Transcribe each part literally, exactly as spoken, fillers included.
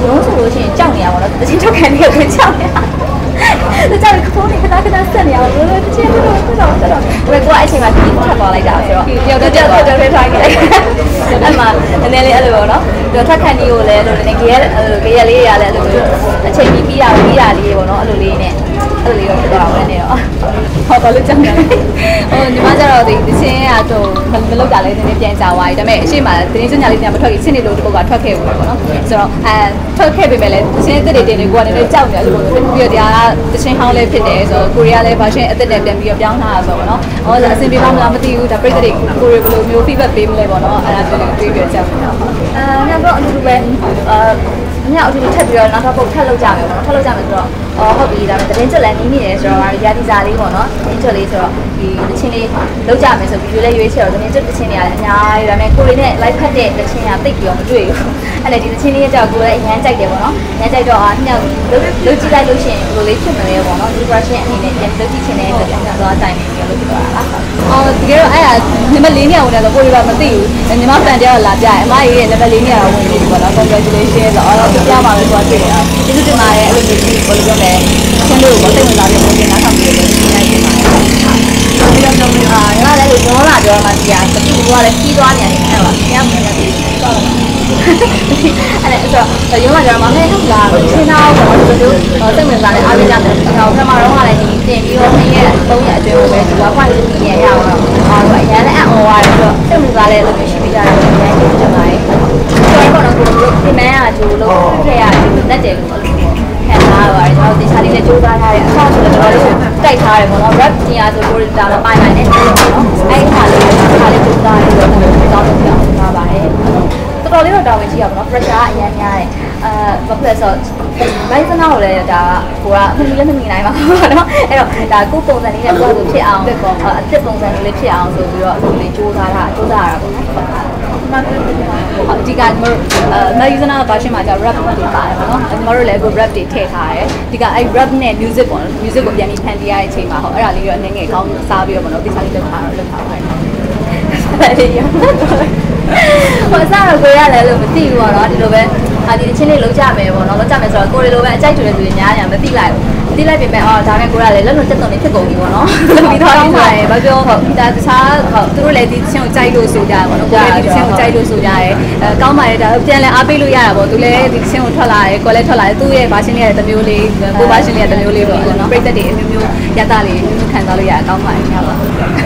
有时候先叫你啊，我了，之前就肯定有人叫你啊。就叫你口你看他跟他ဆက်နေအောင်လို့တချင်တော့တော့တော့တော့ဘယ်ကိုအဲ့ချိန်မှာဒီထပ်သွားလိုက်တာဆိုတော့တယောက်တစ်ယောက်တော့ကြောက်နေထားခဲ့အဲ့မှာနည်းနည်းလေးအဲ့လိုပေါ့နော်ပြီးတော့ထပ်ခန့်ဒီကိုလည်းအဲ့လိုနည်းနည်းကြဲအဲ့လိုကြဲလေးရလဲအဲ့လိုအချိန်ပြီးပြီးတာပြီးတာလေးပေါ့နော်အဲ့လိုလေးနဲ့အဲ့လိုလေးတော့ဖြစ်သွားအောင်လည်းနေတော့ဟောတော့လို့ကြောက်နေဟိုညီမကျတော့ဒီတချင်ကတော့မလုပ်တာလည်းနည်းနည်းပြန်ကြသွားပြီဒါပေမဲ့အရှိမတင်းစညာလေးပြန်မထွက်ကြီးချင်းနေလို့တစ်ပုတ်ကထွက်ခဲ့ဘူးပေါ့နော်ဆိုတော့အဲထွက်ခဲ့ပေမဲ့လည်းတချင်တစ်တွေတင်နေကိုကလည်းကြောက်နေတယ်လို့ပြီးတော့တရားတချင်းဟောင်းလေးဖြစ်တယ်ဆိုတော့ကိုရီးယားလည်းဗာရှင်အသက်နဲ့ပြန်ပြီးတော့ပြောင်းလာတာဆိုတော့เนาะဟောအဆင်ပြေပါမလားမသိဘူးဒါပြိတ္တိကိုရီးဘယ်လိုမျိုး feedback ပေးမလဲပေါ့เนาะအဲ့ဒါပြောလို့တွေးပြချက်ပေါ့အာညတော့အတူတူပဲအာညအတူတူထပ်ပြီးတော့နောက်တစ်ပုတ်ထပ်လုပ်ကြမယ်ပေါ့เนาะထပ်လုပ်ကြမယ်ဆိုတော့အော်ဟုတ်ပြီဒါပေမဲ့တရင်ချက်လည်းနီးနေတယ်ဆိုတော့ရာဒီစာလေးပေါ့เนาะတရင်ချက်လေးဆိုတော့ဒီတချင်းလေးလုပ်ကြမယ်ဆိုပြီးရွေးလဲရွေးချက်တော့တရင်ချက်တချင်းတွေကလည်းအများကြီးဒါပေမဲ့ကိုရီးနဲ့ live ဖတ်တဲ့တချင်းကတိတ်ပြီးတော့မတွေ့ဘူးအဲ့လေဒီတချင်းလေးကြောက်ကိုလည်းအရင်ကြိုက်တယ်ပေါ့เนาะအရင်ကြိုက်တော့အာညလုပ်လုပ်ကြည့်လိုက်လို့ရှိရင်ဘယ်လိုလေးဖြစ်မလဲပေါ့เนาะ depression အနေနဲ့ပြန်လုပ်ကြည့်ချင်တဲ့အတွက်ပြန်သွားတိုင်းနေပြီးလုပ်ဖြစ်သွားတာလားအော်တကယ်တော့အဲ့ဒါနံပါတ်၄နေရာဝင်တယ်ဆိုကိုရီးကမသိဘူးညီမဖန်တရားလာပြတယ်အမကြီးရဲ့နံပါတ်၄နေရာဝင်ပြီပေါ့เนาะ congratulation ဆိုတော့ပြပြပါမယ်ဆိုတော့တွေ့တယ်ကျေးဇူးတင်ပါတယ်အဲ့လိုမျိုးဘယ်လိုပြောလဲချင်းလို့ကိုစိတ်ဝင်စားပြီးပုံပြင်နားထောင်ပြီးလို့ဒီနေ့ပြန်ပါတယ်ပြီးတော့တော့အာငါလည်းလို့ပြောလာပြောမှဒီကတတိကလည်းကြီးသွားနေတယ်အဲ့ပါဆရာမလည်းပြီးတော့အဲ့ဒါဆိုရုံးကကြမှာမဲဟုတ်လားချင်းသားတော့ဒီလိုစိတ်ဝင်စားတဲ့အားပေးကြတယ်ကျွန်တော်ပထမတော့ကလည်းဒီတင်ပြီးတော့နှစ်ရက်သုံးရက်အတွင်းကိုပဲဒီကခွင့်ပြုနေရအောင်အာတော့အရင်လည်းအံ့ဩရတယ်ဆိုတော့စိတ်ဝင်စားတဲ့လူမျိုးရှိပြီးကြတယ်အရင်ကျေးဇူးတင်ပါတယ်ကျွန်တော်ကတော့ကိုဒီမန်းကဂျိုလို့ခဲ့ရတယ်လက်တယ်လို့ခံစားရပါတယ်ကျွန်တော်ဒီချာလေးနဲ့ကြိုးစားထားတဲ့အဆောက်ဆိုတော့ကျွန်တော်တို့တိုက်ထားတယ်ပေါ့နော် rap တင်ရဆိုကိုဒါတော့ပိုင်းပိုင်းနဲ့နော်အဲ့ခါလေးခါလေးကြိုးစားရတော့ကျွန်တော်တောင်းလို့ပြောင်းထားပါတယ်တော်တော်လေးတော့တောင်းဝင်ကြည့်ရပါတော့ pressure အရင်များတယ်အဲဘာဖြစ်လဲဆိုတော့ဘိုင်းစနာကိုလည်းဒါကိုကမမီလည်းမမီနိုင်ပါဘူးเนาะအဲ့တော့ဒါကိုပုံစံလေးနဲ့ကိုယ်ကိုဖြစ်အောင်အစ်ပုံစံလေးဖြစ်အောင်ဆိုပြီးတော့အခုလေးကြိုးစားတာကြိုးစားရတာပေါ့နော်အဒီကမအဲမယူဇနာဘာရှင်းမှာじゃ rap တွေပါတယ်ပေါ့နော်ကျွန်တော်တို့လည်းအခု rap တွေထည့်ထားတယ်ဒီကအဲ့ rap နဲ့ music ပေါ့နော် music ကိုပြန်ပြီးဖန်တီးရတဲ့အချိန်မှာဟောအဲ့ဒါလေးတော့နည်းငယ်ကောင်းစားပြီးတော့ပေါ့နော်ဒီစားလေးလုပ်ထားတော့လုပ်ထားပါတယ်အဲ့ဒီရောဟိုစားတော့ကိုရလည်းလို့မသိဘူးပေါ့နော်ဒီလိုပဲအာဒီအချင်းလေးလုံးကြမယ်ပေါ့နော်လုံးကြမယ်ဆိုတော့ကိုရီလိုပဲအကြိုက်တူတဲ့သူတွေများညာမသိလိုက်ဘူးသိလိုက်ပြင်မဲ့အော်ဒါနဲ့ကိုရလည်းလက်လုံးတက်တုံနေဖြစ်ကုန်ပြီပေါ့နော်ပြီးတော့ကောင်းပါတယ်ဘာပြောဟုတ်ဒါတခြားဟုတ်သူတို့လည်းဒီချင်းကိုကြိုက်လို့ဆိုကြတယ်ပေါ့နော်ကိုလည်းဒီချင်းကိုကြိုက်လို့ဆိုကြတယ်အဲကောင်းပါတယ်ဒါပြန်လဲအားပေးလို့ရတာပေါ့သူလည်းဒီချင်းကိုထွက်လာတယ်ကိုလည်းထွက်လာတယ်သူ့ရဲ့ဘာရှင်းလေးရဲ့တစ်မျိုးလေးကိုဘာရှင်းလေးရဲ့တစ်မျိုးလေးပေါ့နော်ပြိတ္တတွေအမျိုးမျိုးရတာလေးမျိုးမျိုးခံစားလို့ရတာကောင်းပါတယ်ဟုတ်ပါ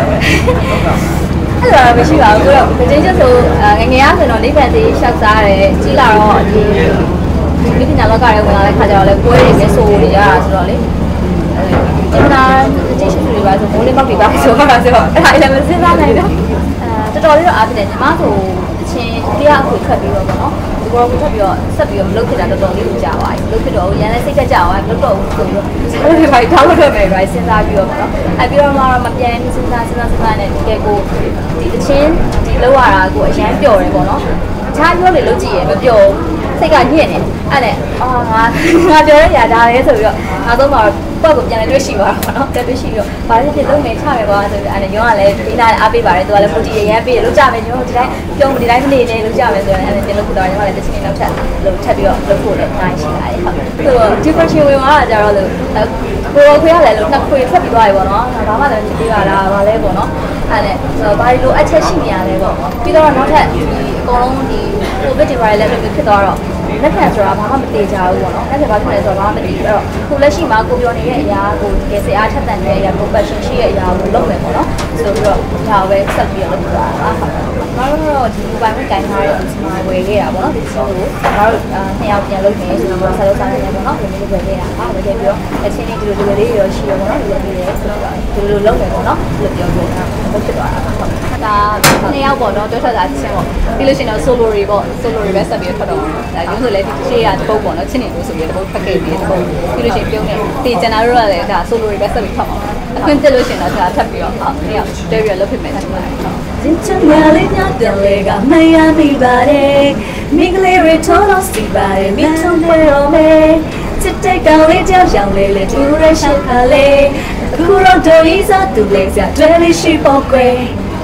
အဲ့လိုမရှိပါဘူးကိုတော့တချင်းချက်ဆိုငငယ်ရဆိုတော့နိဗ္ဗာန်သေးရှောက်စားတယ်ကြီးလာတော့ဒီဒီပညာလောကရဲ့ဝင်လာတဲ့ခါကျတော့လေပွဲတွေပဲဆိုနေရတာဆိုတော့လေအဲဒီနာတချင်းချက်တွေပါဆိုမိုးလေးပေါက်တွေပါဆိုတော့ဆိုတော့အဲ့ဒါလည်းမစဉ်းစားနိုင်တော့အဲတော်တော်လေးတော့အားဖြစ်တယ်ညီမဆိုတချင်းတရားအခုထွက်ပြီးတော့ပေါ့နော်ဒီဘောကိုထွက်ပြီးတော့ဆက်ပြီးတော့မလုပ်ဖြစ်တာတော်တော်လေးကိုကြာသွားပြီလုပ်ဖြစ်တော့ရန်လည်းစိတ်ကကြာသွားပြီလုပ်တော့ဘူးဆိုပြီးတော့ဆက်ပြီးတော့ထောက်လို့ထွက်မယ်ပဲစဉ်းစားပြီးတော့ပေါ့နော်အဲပြီးတော့မှတော့မပြန်ဘူးစဉ်းစားစဉ်းစားစဉ်းစားနဲ့တကယ်ကိုဒီတချင်းဒီလောက်ရတာကိုအရန်ပျော်တယ်ပေါ့နော်အခြားပြောလေလုပ်ကြည့်ရမပျော်စိတ်ကညစ်နေအဲ့နဲ့အာငါငါပြောရရတာလေဆိုပြီးတော့နောက်ဆုံးမှာပေါ့ကိုပြန်လဲတွေ့ရှိသွားတာပေါ့နော်တက်တွေ့ရှိပြီးတော့ဘာလို့ဖြစ်လုံးနေချမယ်ကွာဆိုပြီးအဲ့နဲ့ရုံးကလည်းဒီနာအားပေးပါတယ်သူကလည်းပိုတီရရမ်းပေးလို့ကြမယ်ညို့ဒီတိုင်းပြုံးဒီတိုင်းမနေနဲ့လို့ကြမယ်ဆိုတော့အဲ့နဲ့ပြန်လို့ဖြစ်သွားတယ်ညီမလည်းတစ်ချိန်နောက်ထပ်လို့ထပ်ပြီးတော့လုပ်ဖို့လည်းနိုင်ရှိပါတယ်ဟုတ်သူက depression ဝင်သွားတာကြတော့လို့ကိုယ်ခွေးရလဲလို့နှစ်ခွေထွက်ပြီးသွားပြီပေါ့နော်ဘာမှလည်းမပြေးပါလားဘာလဲပေါ့နော်အဲ့နဲ့ဆိုတော့ဘာလို့အချက်ရှိနေရလဲပေါ့ပြီးတော့နောက်ထပ်ဒီအကုန်လုံးဒီ covid တွေပါလည်းဖြစ်သွားတော့လက်ခံဆိုတာဘာမှမသေးကြဘူးပေါ့နော်လက်ခံဘာဖြစ်လဲဆိုတော့ဘာမှမသိဘူးအဲ့တော့ကိုလက်ရှိမှာကိုပြောနေတဲ့အရာကိုတကယ်စအားထက်သန်နေတဲ့အရာကို passion ရှိတဲ့အရာကိုလုပ်မယ်ပေါ့နော်ဆိုပြီးတော့ဒါပဲဆက်ပြီးလုပ်တာပါဟုတ်ငါတို့တော့ဒီမိုဘိုင်းကိုကန်ထားတဲ့ဒီမှာဝယ်ခဲ့တာပေါ့နော်ဒီဆိုကိုငါတို့နှစ်ယောက်ပြန်လုပ်နေဆိုတော့ဆက်လုပ်စားနေတယ်ပေါ့နော်ဒီလိုဝယ်ခဲ့တာပါဝယ်ခဲ့ပြီးတော့အချင်းလေးဒီလိုဒီလိုလေးရောရှိရပေါ့နော်ဒီလိုလေးဆိုတော့ဒီလိုလုပ်မယ်ပေါ့နော်ဒီလိုပြောပြောတာဟုတ်ဖြစ်သွားတာဟုတ်ဒါနှစ်ယောက်ပေါ့နော်တွဲထွက်တာချင်းပေါ့ပြီးလို့ရှိရင်တော့ solo တွေပေါ့ solo တွေပဲဆက်ပြီးထွက်တော့ဒါရုံးဆိုလည်းဒီရှေ့ကတပုတ်ပေါ့နော်ချင်းနေလို့ဆိုပြီးတပုတ်ဖက်ခဲ့ပြီးတပုတ်ပြီးလို့ရှိရင်ပြုံးနေဒီကျန်တာတို့ကလည်းဒါ solo တွေပဲဆက်ပြီးထွက်မှာအခွင့်တက်လို့ရှိရင်တော့ဒါထပ်ပြီးတော့ဟုတ်နှစ်ယောက်တွဲပြီးတော့လုပ်ဖြစ်မယ်ထင်ပါတယ်真正的力量的那个没呀没吧的，米格雷瑞托罗西吧的，米通的罗梅，只得高丽叫上来了，突然想他嘞，苦肉都一下都累下，对你是宝贵。啊，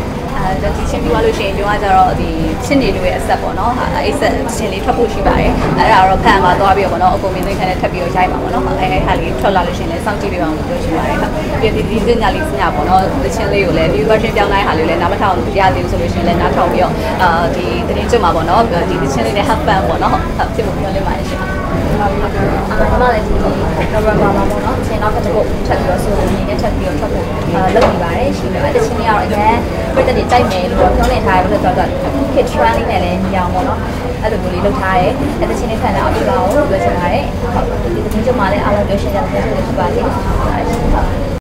အဲဒီချင်းပြီးသွားလို့ရှိရင်ပြောရကြတော့ဒီချင်းနေလို့ရဲ့အဆက်ပေါ့နော်ဟာအဲ့ဆက်ချင်းလေးထွက်ဖို့ရှိပါတယ်အဲ့ဒါတော့ဖန်မှာသွားပြီးတော့ပေါ့နော်အကုန်မြင်သိခံနဲ့ထပ်ပြီးတော့ရိုက်ပါပေါ့နော်အဲ့အဲ့ဟာလေးထွက်လာလို့ရှိရင်လည်းစောင့်ကြည့်ပေးပါဦးပြောချင်ပါတယ်ဟုတ်ပြီးဒီဒီစညာလေးစညာပေါ့နော်တချင်းလေးကိုလည်း new version ပြောင်းလိုက်ဟာလေးလည်းနားမထောင်ရသေးဘူးဆိုလို့ရှိရင်လည်းနားထောင်ပြီးတော့အာဒီတင်းကျွတ်မှာပေါ့နော်ဒီတချင်းလေးနဲ့ have fun ပေါ့နော်ဟုတ်ဖြစ်ဖို့ပြောနေပါတယ်ရှင်အာဒီမှာလည်းဒီ November မှာပေါ့နော်ချင်းနောက်တစ်ခုထပ်ပြီးတော့ဆိုနေနဲ့ထပ်ပြီးတော့ထွက်ဖို့အာလုပ်နေပါတယ်ရှင်အဲ့တချင်းလေးကတော့အရင်ပြည်သက်တွေကြိုက်မယ်လို့ပြောနေထားတယ်လို့ဆိုတော့ kid training နဲ့လည်းညီအောင်ပေါ့နော်အဲ့လိုမျိုးလေးလုပ်ထားတယ်အဲ့တချင်းလေးဖန်တာအပြည့်ပါကိုပြောချင်ပါတယ်ဟုတ်ဒီတချင်းကျမလည်းအားလုံးပြောရှင်းကြတယ်ဖြစ်ပါစေ